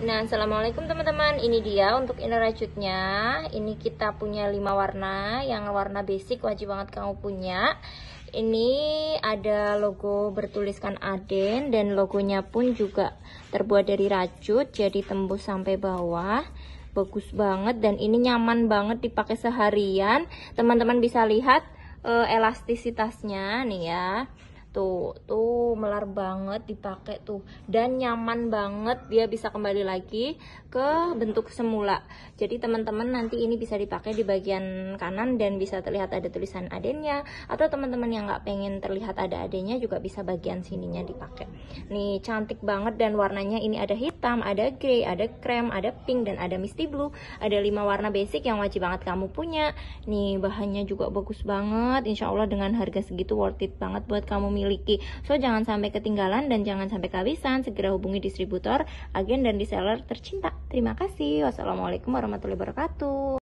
Nah, assalamualaikum teman-teman. Ini dia untuk inner rajutnya. Ini kita punya 5 warna. Yang warna basic wajib banget kamu punya. Ini ada logo bertuliskan Aden dan logonya pun juga terbuat dari rajut, jadi tembus sampai bawah. Bagus banget dan ini nyaman banget dipakai seharian. Teman-teman bisa lihat elastisitasnya nih ya. Tuh melar banget dipakai tuh, dan nyaman banget, dia bisa kembali lagi ke bentuk semula. Jadi teman-teman nanti ini bisa dipakai di bagian kanan dan bisa terlihat ada tulisan adennya, atau teman-teman yang nggak pengen terlihat ada adennya juga bisa bagian sininya dipakai. Nih cantik banget dan warnanya ini ada hitam, ada grey, ada krem, ada pink, dan ada misty blue. Ada 5 warna basic yang wajib banget kamu punya. Nih bahannya juga bagus banget, insya Allah dengan harga segitu worth it banget buat kamu miliki. So jangan sampai ketinggalan dan jangan sampai kehabisan. Segera hubungi distributor, agen, dan reseller tercinta. Terima kasih. Wassalamualaikum warahmatullahi wabarakatuh.